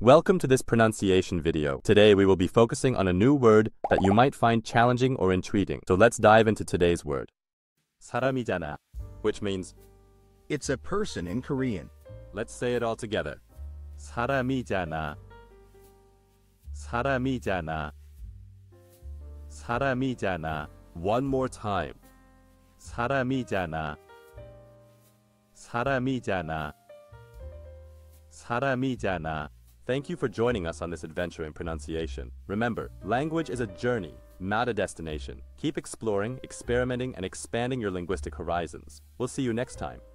Welcome to this pronunciation video. Today we will be focusing on a new word that you might find challenging or intriguing. So let's dive into today's word. 사람이잖아, which means It's a person in Korean. let's say it all together. 사람이잖아. 사람이잖아. 사람이잖아. One more time. 사람이잖아. 사람이잖아. 사람이잖아. Thank you for joining us on this adventure in pronunciation. Remember, language is a journey, not a destination. Keep exploring, experimenting, and expanding your linguistic horizons. We'll see you next time.